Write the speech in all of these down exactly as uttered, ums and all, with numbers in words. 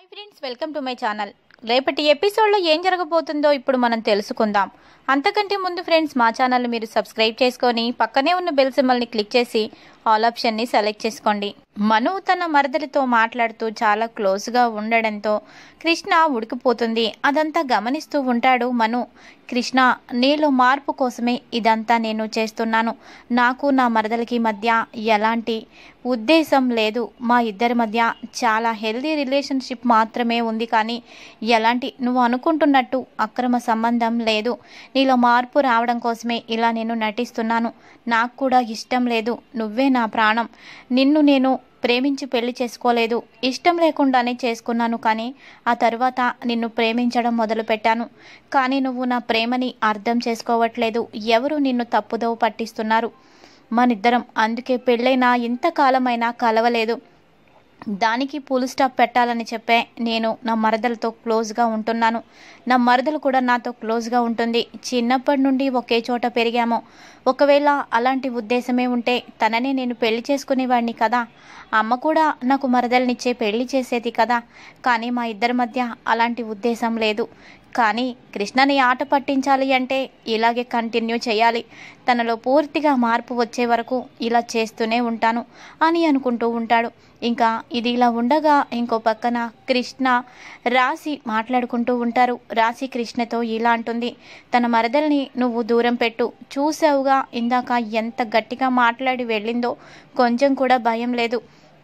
Friends, welcome to my channel. రేపటి ఎపిసోడ్లో ఏం జరగబోతుందో ఇప్పుడు మనం తెలుసుకుందాం. అంతకంటే ముందు ఫ్రెండ్స్, మా ఛానల్ మీరు సబ్స్క్రైబ్ చేసుకొని పక్కనే ఉన్న బెల్ సింబల్ని క్లిక్ చేసి ఆల్ ఆప్షన్ని సెలెక్ట్ చేసుకోండి. మను తన మరదలితో మాట్లాడుతూ చాలా క్లోజ్గా ఉండడంతో కృష్ణ ఉడికిపోతుంది. అదంతా గమనిస్తూ ఉంటాడు మను. కృష్ణ, నీలో మార్పు కోసమే ఇదంతా నేను చేస్తున్నాను. నాకు నా మరదలికి మధ్య ఎలాంటి ఉద్దేశం లేదు. మా ఇద్దరి మధ్య చాలా హెల్దీ రిలేషన్షిప్ మాత్రమే ఉంది, కానీ ఎలాంటి నువ్వు అనుకుంటున్నట్టు అక్రమ సంబంధం లేదు. నీలో మార్పు రావడం కోసమే ఇలా నేను నటిస్తున్నాను. నాకు కూడా ఇష్టం లేదు. నువ్వే నా ప్రాణం. నిన్ను నేను ప్రేమించి పెళ్లి చేసుకోలేదు, ఇష్టం లేకుండానే చేసుకున్నాను. కానీ ఆ తర్వాత నిన్ను ప్రేమించడం మొదలుపెట్టాను. కానీ నువ్వు నా ప్రేమని అర్థం చేసుకోవట్లేదు. ఎవరు నిన్ను తప్పుదోవ పట్టిస్తున్నారు. మనిద్దరం అందుకే పెళ్ళైనా ఇంతకాలమైనా కలవలేదు. దానికి ఫుల్ స్టాప్ పెట్టాలని చెప్పే నేను నా మరదలతో క్లోజ్గా ఉంటున్నాను. నా మరదలు కూడా నాతో క్లోజ్గా ఉంటుంది. చిన్నప్పటి నుండి ఒకే చోట పెరిగాము. ఒకవేళ అలాంటి ఉద్దేశమే ఉంటే తననే నేను పెళ్లి చేసుకునేవాడిని కదా. అమ్మ కూడా నాకు మరదలనిచ్చే పెళ్లి చేసేది కదా. కానీ మా ఇద్దరి మధ్య అలాంటి ఉద్దేశం లేదు. కానీ కృష్ణని ఆట పట్టించాలి అంటే ఇలాగే కంటిన్యూ చేయాలి. తనలో పూర్తిగా మార్పు వచ్చే వరకు ఇలా చేస్తూనే ఉంటాను అని అనుకుంటూ ఉంటాడు. ఇంకా ఇది ఇలా ఉండగా ఇంకో పక్కన కృష్ణ రాశి మాట్లాడుకుంటూ ఉంటారు. రాశి కృష్ణతో ఇలా అంటుంది, తన మరదల్ని నువ్వు దూరం పెట్టు. చూసావుగా ఇందాక ఎంత గట్టిగా మాట్లాడి వెళ్ళిందో. కొంచెం కూడా భయం లేదు.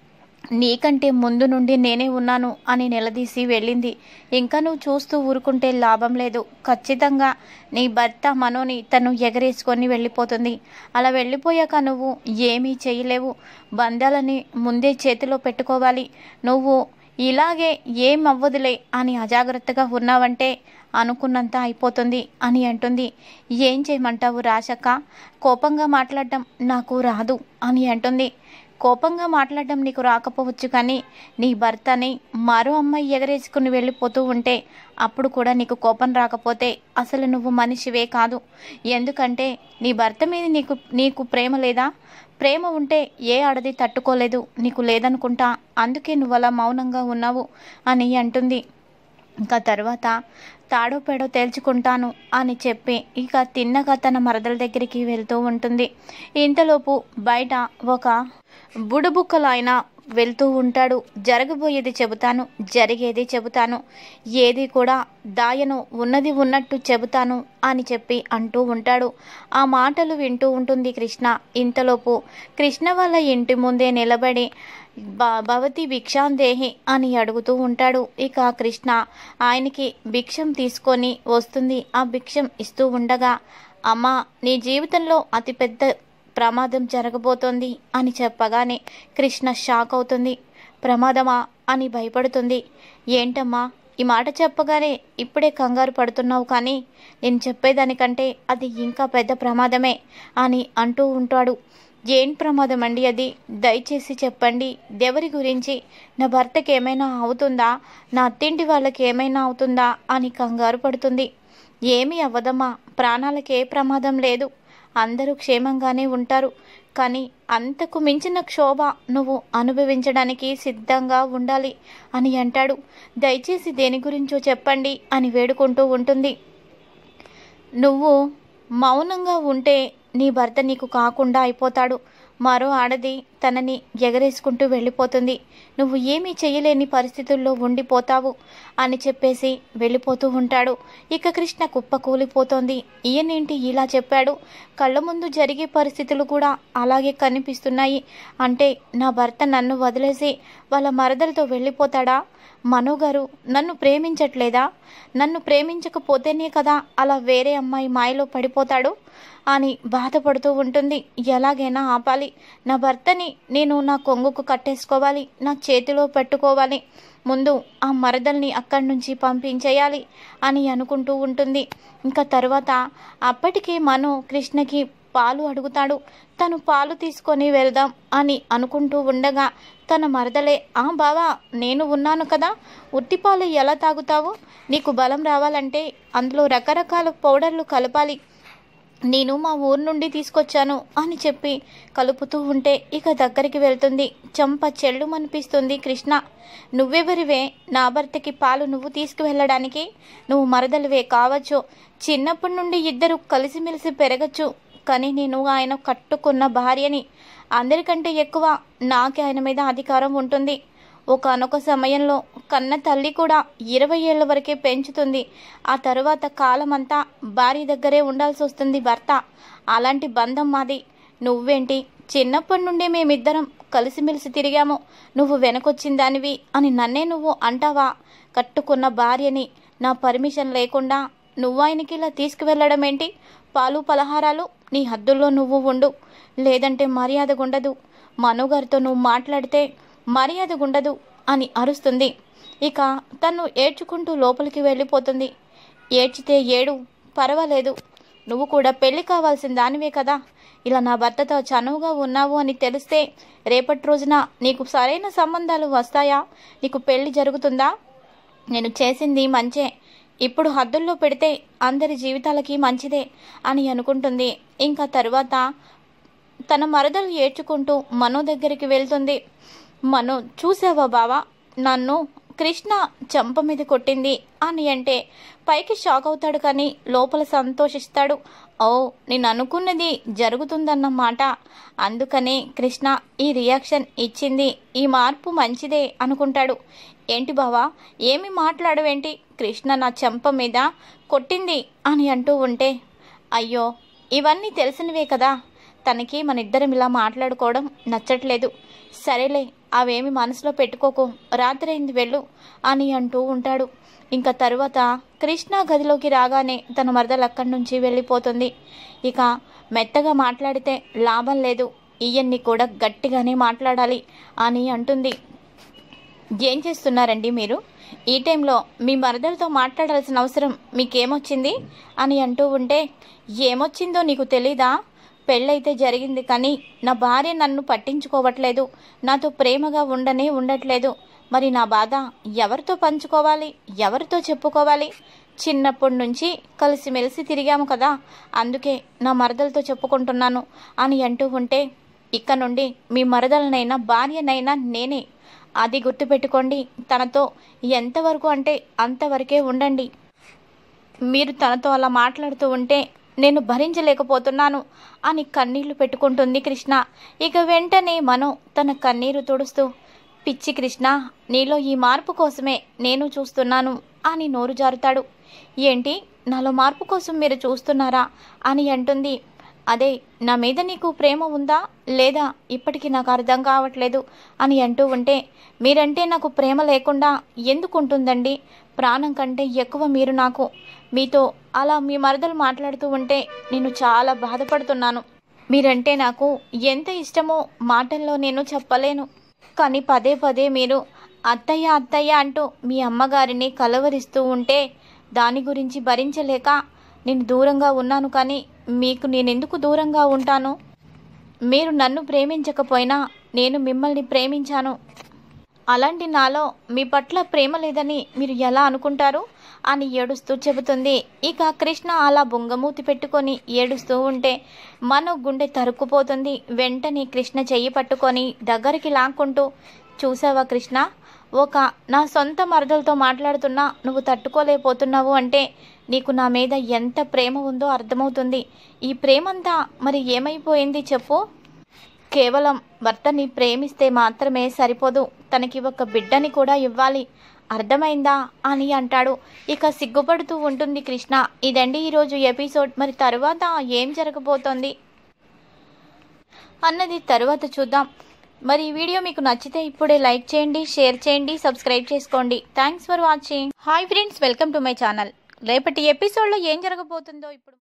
నీకంటే ముందు నుండి నేనే ఉన్నాను అని నిలదీసి వెళ్ళింది. ఇంకా నువ్వు చూస్తూ ఊరుకుంటే లాభం లేదు. ఖచ్చితంగా నీ భర్త మనోని తను ఎగరేసుకొని వెళ్ళిపోతుంది. అలా వెళ్ళిపోయాక నువ్వు ఏమీ చేయలేవు. బంధాలని ముందే చేతిలో పెట్టుకోవాలి. నువ్వు ఇలాగే ఏం అవ్వదులే అని అజాగ్రత్తగా ఉన్నావంటే అనుకున్నంత అయిపోతుంది అని అంటుంది. ఏం చేయమంటావు రాశక్క? కోపంగా మాట్లాడడం నాకు రాదు అని అంటుంది. కోపంగా మాట్లాడడం నీకు రాకపోవచ్చు, కానీ నీ భర్తని మరో అమ్మాయి ఎగరేసుకుని వెళ్ళిపోతూ ఉంటే అప్పుడు కూడా నీకు కోపం రాకపోతే అసలు నువ్వు మనిషివే కాదు. ఎందుకంటే నీ భర్త మీద నీకు నీకు ప్రేమ లేదా? ప్రేమ ఉంటే ఏ ఆడది తట్టుకోలేదు. నీకు లేదనుకుంటా. అందుకే నువ్వు అలా మౌనంగా ఉన్నావు అని అంటుంది. ఇంకా తర్వాత తాడో పేడో తేల్చుకుంటాను అని చెప్పి ఇక తిన్నగా తన మరదల దగ్గరికి వెళ్తూ ఉంటుంది. ఇంతలోపు బయట ఒక బుడబుక్కలాయన వెళ్తూ ఉంటాడు. జరగబోయేది చెబుతాను, జరిగేది చెబుతాను, ఏది కూడా దాయను, ఉన్నది ఉన్నట్టు చెబుతాను అని చెప్పి అంటూ ఉంటాడు. ఆ మాటలు వింటూ ఉంటుంది కృష్ణ. ఇంతలోపు కృష్ణ వాళ్ళ ఇంటి ముందే నిలబడి భవతి భిక్షాందేహి అని అడుగుతూ ఉంటాడు. ఇక కృష్ణ ఆయనకి భిక్షం తీసుకొని వస్తుంది. ఆ భిక్షం ఇస్తూ ఉండగా, అమ్మా, నీ జీవితంలో అతిపెద్ద ప్రమాదం జరగబోతోంది అని చెప్పగానే కృష్ణ షాక్ అవుతుంది. ప్రమాదమా అని భయపడుతుంది. ఏంటమ్మా ఈ మాట చెప్పగానే ఇప్పుడే కంగారు పడుతున్నావు, కానీ నేను చెప్పేదానికంటే అది ఇంకా పెద్ద ప్రమాదమే అని అంటూ ఉంటాడు. ఏం ప్రమాదం అండి అది? దయచేసి చెప్పండి. ఎవరి గురించి? నా భర్తకి ఏమైనా అవుతుందా? నా అత్తింటి వాళ్ళకి ఏమైనా అవుతుందా అని కంగారు పడుతుంది. ఏమీ అవ్వదమ్మా, ప్రాణాలకి ఏ ప్రమాదం లేదు. అందరూ క్షేమంగానే ఉంటారు. కానీ అంతకు మించిన క్షోభ నువ్వు అనుభవించడానికి సిద్ధంగా ఉండాలి అని అంటాడు. దయచేసి దేని గురించో చెప్పండి అని వేడుకుంటూ ఉంటుంది. నువ్వు మౌనంగా ఉంటే నీ భర్త నీకు కాకుండా అయిపోతాడు. మరో ఆడది తనని ఎగరేసుకుంటూ వెళ్ళిపోతుంది. నువ్వు ఏమీ చేయలేని పరిస్థితుల్లో ఉండిపోతావు అని చెప్పేసి వెళ్ళిపోతూ ఉంటాడు. ఇక కృష్ణ కుప్ప కూలిపోతోంది. ఈయనేంటి ఇలా చెప్పాడు? కళ్ళ ముందు జరిగే పరిస్థితులు కూడా అలాగే కనిపిస్తున్నాయి. అంటే నా భర్త నన్ను వదిలేసి వాళ్ళ మరదలతో వెళ్ళిపోతాడా? మనోగారు నన్ను ప్రేమించట్లేదా? నన్ను ప్రేమించకపోతేనే కదా అలా వేరే అమ్మాయి మాయలో పడిపోతాడు అని బాధపడుతూ ఉంటుంది. ఎలాగైనా ఆపాలి. నా భర్తని నేను నా కొంగుకు కట్టేసుకోవాలి, నా చేతిలో పెట్టుకోవాలి. ముందు ఆ మరదల్ని అక్కడి నుంచి పంపించేయాలి అని అనుకుంటూ ఉంటుంది. ఇంకా తర్వాత అప్పటికే మను కృష్ణకి పాలు అడుగుతాడు. తను పాలు తీసుకొని వెళ్దాం అని అనుకుంటూ ఉండగా తన మరదలే, ఆ బావా, నేను ఉన్నాను కదా, ఉట్టిపాలు ఎలా తాగుతావు? నీకు బలం రావాలంటే అందులో రకరకాల పౌడర్లు కలపాలి. నేను మా ఊరు నుండి తీసుకొచ్చాను అని చెప్పి కలుపుతూ ఉంటే ఇక దగ్గరికి వెళ్తుంది. చెంప చెల్లు అనిపిస్తుంది కృష్ణ. నువ్వెవరివే నా భర్తకి పాలు నువ్వు తీసుకువెళ్ళడానికి? నువ్వు మరదలివే కావచ్చు, చిన్నప్పటి నుండి ఇద్దరు కలిసిమెలిసి పెరగచ్చు, కానీ నేను ఆయన కట్టుకున్న భార్యని. అందరికంటే ఎక్కువ నాకే ఆయన మీద అధికారం ఉంటుంది. ఒకానొక సమయంలో కన్న తల్లి కూడా ఇరవై ఏళ్ళ వరకే పెంచుతుంది. ఆ తరువాత కాలమంతా భార్య దగ్గరే ఉండాల్సి వస్తుంది భర్త. అలాంటి బంధం మాది. నువ్వేంటి చిన్నప్పటి నుండి మేమిద్దరం కలిసిమెలిసి తిరిగాము, నువ్వు వెనకొచ్చిన దానివి అని నన్నే నువ్వు అంటావా? కట్టుకున్న భార్యని నా పర్మిషన్ లేకుండా నువ్వు ఆయనకి ఇలా తీసుకువెళ్ళడం ఏంటి? పాలు పలహారాలు నీ హద్దుల్లో నువ్వు ఉండు, లేదంటే మర్యాద ఉండదు. మనుగారితో నువ్వు మాట్లాడితే మర్యాద ఉండదు అని అరుస్తుంది. ఇక తను ఏడ్చుకుంటూ లోపలికి వెళ్ళిపోతుంది. ఏడ్చితే ఏడు, పర్వాలేదు, నువ్వు కూడా పెళ్లి కావాల్సిన దానివే కదా. ఇలా నా భర్తతో చనువుగా ఉన్నావు అని తెలిస్తే రేపటి రోజున నీకు సరైన సంబంధాలు వస్తాయా? నీకు పెళ్లి జరుగుతుందా? నేను చేసింది మంచే, ఇప్పుడు హద్దుల్లో పెడితే అందరి జీవితాలకి మంచిదే అని అనుకుంటుంది. ఇంకా తరువాత తన మరదలు ఏడ్చుకుంటూ మనో దగ్గరికి వెళ్తుంది. మనో, చూసావా బావా, నన్ను కృష్ణ చెంప మీద కొట్టింది అని అంటే పైకి షాక్ అవుతాడు, కానీ లోపల సంతోషిస్తాడు. ఓ, నేను అనుకున్నది జరుగుతుందన్నమాట. అందుకనే కృష్ణ ఈ రియాక్షన్ ఇచ్చింది, ఈ మార్పు మంచిదే అనుకుంటాడు. ఏంటి బావా, ఏమి మాట్లాడవేంటి? కృష్ణ నా చెంప మీద కొట్టింది అని అంటూ ఉంటే, అయ్యో ఇవన్నీ తెలిసినవే కదా, తనకి మన ఇద్దరం ఇలా మాట్లాడుకోవడం నచ్చట్లేదు. సరేలే, అవేమి మనసులో పెట్టుకోకు, రాత్రైంది వెళ్ళు అని అంటూ ఉంటాడు. ఇంకా తరువాత కృష్ణ గదిలోకి రాగానే తన మరదలు అక్కడి నుంచి వెళ్ళిపోతుంది. ఇక మెత్తగా మాట్లాడితే లాభం లేదు, ఈయన్ని కూడా గట్టిగానే మాట్లాడాలి అని అంటుంది. ఏం చేస్తున్నారండి మీరు? ఈ టైంలో మీ మరదలతో మాట్లాడాల్సిన అవసరం మీకేమొచ్చింది అని అంటూ ఉంటే, ఏమొచ్చిందో నీకు తెలీదా? పెళ్ళైతే జరిగింది, కానీ నా భార్య నన్ను పట్టించుకోవట్లేదు, నాతో ప్రేమగా ఉండనే ఉండట్లేదు. మరి నా బాధ ఎవరితో పంచుకోవాలి, ఎవరితో చెప్పుకోవాలి? చిన్నప్పటి నుంచి కలిసిమెలిసి తిరిగాము కదా, అందుకే నా మరదలతో చెప్పుకుంటున్నాను అని అంటూ ఉంటే, ఇక నుండి మీ మరదలనైనా భార్యనైనా నేనే, అది గుర్తుపెట్టుకోండి. తనతో ఎంతవరకు అంటే అంతవరకే ఉండండి. మీరు తనతో అలా మాట్లాడుతూ ఉంటే నేను భరించలేకపోతున్నాను అని కన్నీళ్లు పెట్టుకుంటుంది కృష్ణ. ఇక వెంటనే మనో తన కన్నీరు తుడుస్తూ, పిచ్చి కృష్ణ, నీలో ఈ మార్పు కోసమే నేను చూస్తున్నాను అని నోరు జారుతాడు. ఏంటి, నాలో మార్పు కోసం మీరు చూస్తున్నారా అని అంటుంది. అదే, నా మీద నీకు ప్రేమ ఉందా లేదా ఇప్పటికీ నాకు అర్థం కావట్లేదు అని అంటూ ఉంటే, మీరంటే నాకు ప్రేమ లేకుండా ఎందుకుంటుందండి? ప్రాణం కంటే ఎక్కువ మీరు నాకు. మీతో అలా మీ మరదలు మాట్లాడుతూ ఉంటే నేను చాలా బాధపడుతున్నాను. మీరంటే నాకు ఎంత ఇష్టమో మాటల్లో నేను చెప్పలేను, కానీ పదే పదే మీరు అత్తయ్య అత్తయ్య అంటూ మీ అమ్మగారిని కలవరిస్తూ ఉంటే దాని గురించి భరించలేక నేను దూరంగా ఉన్నాను. కానీ మీకు నేనెందుకు దూరంగా ఉంటాను? మీరు నన్ను ప్రేమించకపోయినా నేను మిమ్మల్ని ప్రేమించాను. అలాంటి నాలో మీ పట్ల ప్రేమ లేదని మీరు ఎలా అనుకుంటారు అని ఏడుస్తూ చెబుతుంది. ఇక కృష్ణ అలా బొంగమూతి పెట్టుకొని ఏడుస్తూ ఉంటే మనో గుండె తరుక్కుపోతుంది. వెంటనే కృష్ణ చెయ్యి పట్టుకొని దగ్గరికి లాక్కుంటూ, చూసావా కృష్ణ, ఒక నా సొంత మరదలతో మాట్లాడుతున్నా నువ్వు తట్టుకోలేకపోతున్నావు అంటే నీకు నా మీద ఎంత ప్రేమ ఉందో అర్థమవుతుంది. ఈ ప్రేమంతా మరి ఏమైపోయింది చెప్పు? కేవలం భర్తని ప్రేమిస్తే మాత్రమే సరిపోదు, తనకి ఒక బిడ్డని కూడా ఇవ్వాలి, అర్థమైందా అని అంటాడు. ఇక సిగ్గుపడుతూ ఉంటుంది కృష్ణ. ఇదండి ఈరోజు ఎపిసోడ్. మరి తరువాత ఏం జరగబోతోంది అన్నది తరువాత చూద్దాం. మరి ఈ వీడియో మీకు నచ్చితే ఇప్పుడే లైక్ చేయండి, షేర్ చేయండి, సబ్స్క్రైబ్ చేసుకోండి. Thanks for watching. Hi friends, welcome to my channel. రేపటి ఎపిసోడ్లో ఏం జరగబోతుందో ఇప్పుడు